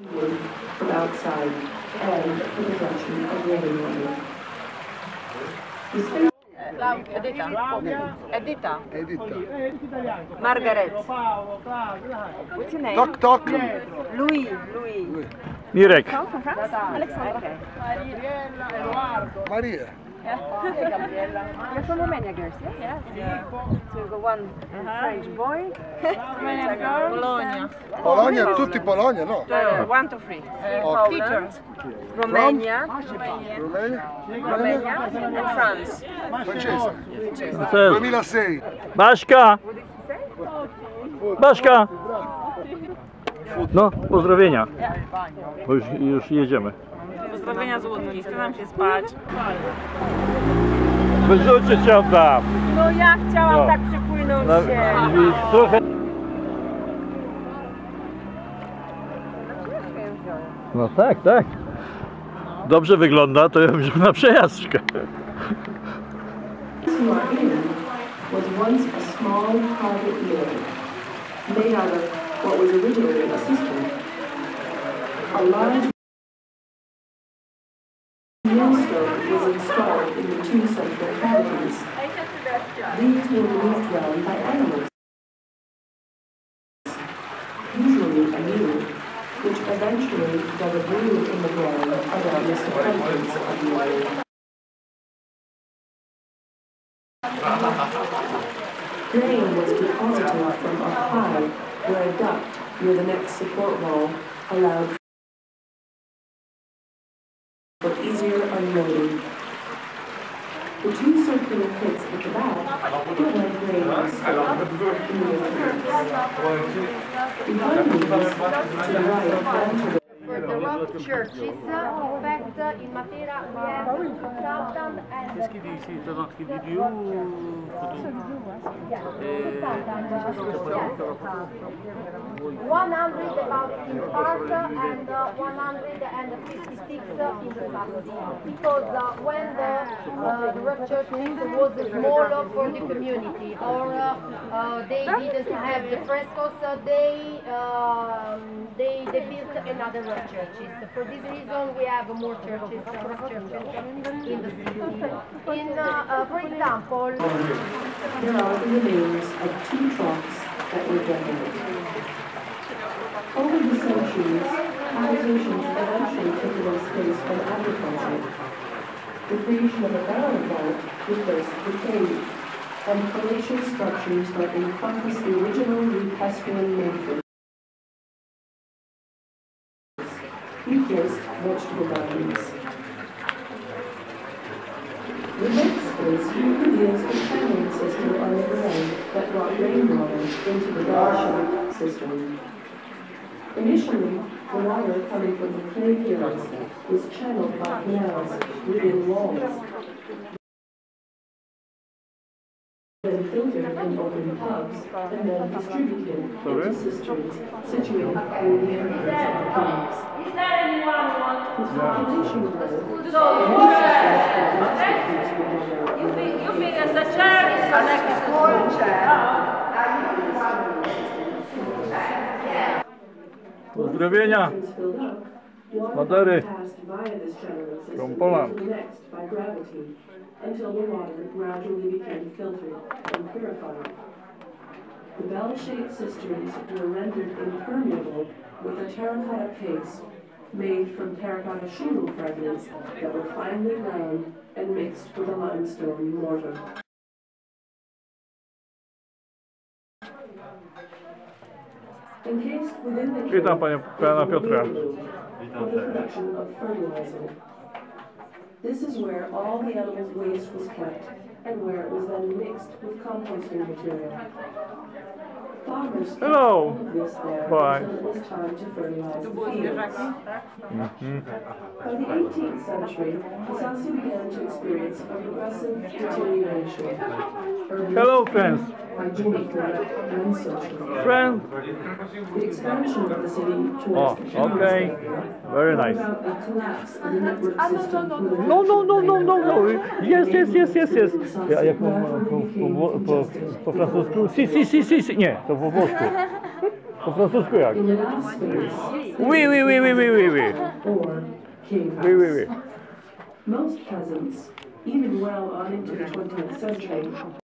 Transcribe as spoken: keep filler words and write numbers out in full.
From outside and the production of rainwater. Edita. Edita. Edita. Margaret. What's your name? Tok, tok. Louis. Louis. Louis. Mirek. From France? Alexandra. Okay. Maria. Yeah. You're from Romania, girls, yes? Yes. Yeah. So you got one French boy, Romanian girl, Bologna. Bologna, tutti Bologna, no? Uh, one to three. Uh, Peter. Romania. Romania? Romania and France. Francese. duemilasei. Baśka! Baśka! No, pozdrowienia. Bo już, już jedziemy. Pozdrowienia z łódki, chce nam się spać. Wyrzućcie cię tam. No ja chciałam No. tak przypłynąć No, się. trochę... No tak, tak. Dobrze wygląda, to ja bym na przejażdżkę. Was once a small private mill made out of what was originally a cistern. A large millstone was installed in the two central cavities. These were moved round by animals, usually a mule, which eventually dug a groove in the ground around the circumference of the area. Grain was deposited from up high, where a duct near the next support wall allowed for easier unloading. The two circular pits at the back were where grain was stored in the pits. Behind these, to the right and to the For the rock churches, in fact, in Matera we have two thousand and... Qu'est-ce qu'il dit ici? C'est dans ce qu'il dit du haut ou one hundred about in part and uh, one hundred fifty-six in the south. Because uh, when the, uh, the rock churches was smaller for the community, or uh, uh, they didn't have the frescoes, uh, they, uh, they, they built another rock churches. For this reason, we have more churches, uh, rock churches in the city. In, uh, uh, for example, there are the remains of two troughs that were decorated. Over the centuries, habitations eventually took away space from agriculture. The creation of a barrel vault replaced the cave, and palatial structures that encompass the original Rupestриan nature replaced vegetable gardens. The next space reveals the channeling system on the ground that brought rainwater into the bell-shaped cistern. Initially, the water coming from the clay hills was channeled by canals within walls, then filtered in open tubs, and then distributed into cisterns situated near the entrance of the caves. With population growth, You figure the chair is an extra chair. Pozdrowienia z Madery, from Poland. by gravity until the water gradually became filtered and purified. The bell-shaped cisterns were rendered impermeable with a terracotta paste made from terracotta shingle fragments that were finely ground and mixed with a limestone mortar. Encased within the Witam panie, pana Piotra. for the production of fertilizer. This is where all the animals' waste was kept and where it was then mixed with composting material. Farmers kept Hello. all of this there Bye. until it was time to fertilize the fields. Mm-hmm. By the eighteenth century, Michalski began to experience a progressive deterioration. Urban Hello, friends. hygienically and socially. Friend. The expansion of the city Oh, towards the okay. Very nice. about a collapse of the network system for the No, no, no, no, no, no. Yes, yes, yes, yes, yes. Ja, jak po, po, po, po, po francusku? Si, si, si, si, si. Nie, to po włosku. Po francusku jak? In the last space, Oui, oui, oui, oui, oui, oui, oui. or king Oui, oui, oui. Most peasants, even well on into the twentieth century,